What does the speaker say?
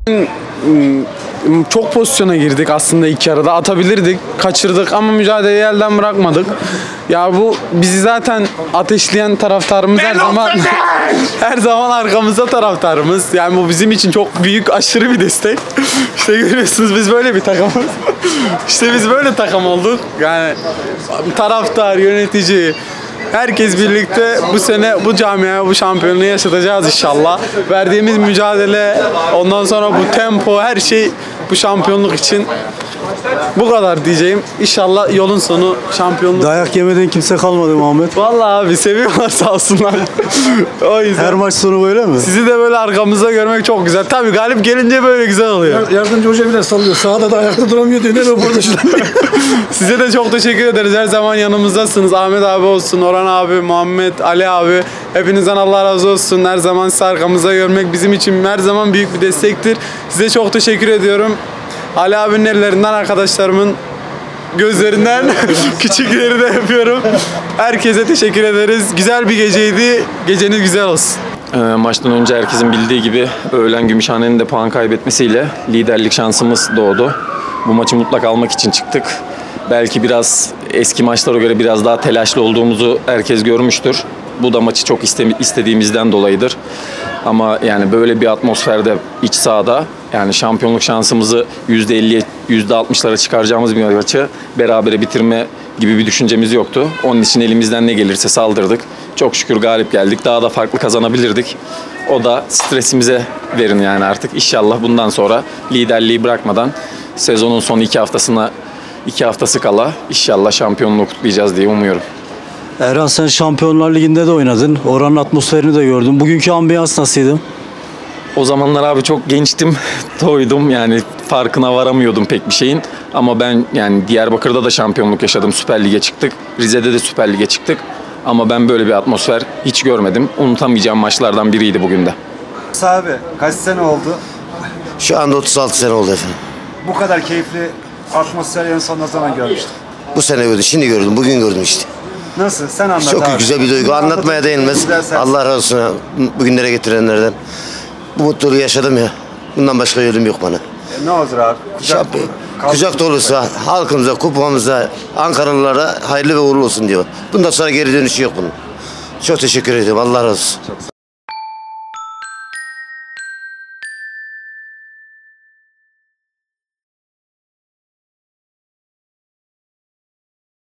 Çok pozisyona girdik aslında ilk yarıda. Atabilirdik, kaçırdık ama mücadeleyi elden bırakmadık. Ya bu bizi zaten ateşleyen taraftarımız her zaman arkamızda taraftarımız. Yani bu bizim için çok büyük, aşırı bir destek. İşte görüyorsunuz biz böyle bir takımız. İşte biz böyle takım olduk. Yani taraftar, yönetici, herkes birlikte bu sene bu camiaya bu şampiyonluğu yaşatacağız inşallah. Verdiğimiz mücadele, ondan sonra bu tempo, her şey bu şampiyonluk için. Bu kadar diyeceğim. İnşallah yolun sonu şampiyonluk. Dayak yemeden kimse kalmadı Muhammed. Vallahi abi seviyorlar sağ olsunlar. O yüzden. Her maç sonu böyle mi? Sizi de böyle arkamızda görmek çok güzel. Tabii galip gelince böyle güzel oluyor. Yardımcı hoca bile sallıyor. Sahada da ayakta duramıyor diyor. Ne röportajlar. Size de çok teşekkür ederiz. Her zaman yanımızdasınız. Ahmet abi olsun, Orhan abi, Muhammed, Ali abi. Hepinizden Allah razı olsun. Her zaman sizi arkamızda görmek bizim için her zaman büyük bir destektir. Size çok teşekkür ediyorum. Ali abinin ellerinden, arkadaşlarımın gözlerinden küçükleri de yapıyorum. Herkese teşekkür ederiz. Güzel bir geceydi. Geceniz güzel olsun. Maçtan önce herkesin bildiği gibi öğlen Gümüşhane'nin de puan kaybetmesiyle liderlik şansımız doğdu. Bu maçı mutlak almak için çıktık. Belki biraz eski maçlara göre biraz daha telaşlı olduğumuzu herkes görmüştür. Bu da maçı çok istediğimizden dolayıdır. Ama yani böyle bir atmosferde iç sahada yani şampiyonluk şansımızı %50'ye %60'lara çıkaracağımız bir maçı berabere bitirme gibi bir düşüncemiz yoktu. Onun için elimizden ne gelirse saldırdık. Çok şükür galip geldik. Daha da farklı kazanabilirdik. O da stresimize verin yani artık. İnşallah bundan sonra liderliği bırakmadan sezonun son 2 haftası kala inşallah şampiyonluğu kutlayacağız diye umuyorum. Erhan, sen Şampiyonlar Ligi'nde de oynadın. Oranın atmosferini de gördün. Bugünkü ambiyans nasıldı? O zamanlar abi çok gençtim, toydum yani farkına varamıyordum pek bir şeyin. Ama ben yani Diyarbakır'da da şampiyonluk yaşadım, Süper Lig'e çıktık. Rize'de de Süper Lig'e çıktık. Ama ben böyle bir atmosfer hiç görmedim. Unutamayacağım maçlardan biriydi bugün de. Abi kaç sene oldu? Şu anda 36 sene oldu efendim. Bu kadar keyifli atmosferi en son ne zaman görmüştün? Bu sene gördüm, şimdi gördüm, bugün gördüm işte. Nasıl? Sen anlat Çok abi. güzel bir duygu. Anlatmaya değinmez. Allah razı olsun bugünlere getirenlerden. Bu mutluluğu yaşadım ya. Bundan başka yolum yok bana. Ne olur abi? Kucak dolusu halkımıza, kupamıza, Ankaralılara hayırlı ve uğurlu olsun diyor. Bundan sonra geri dönüşü yok bunun. Çok teşekkür ediyorum. Allah razı olsun.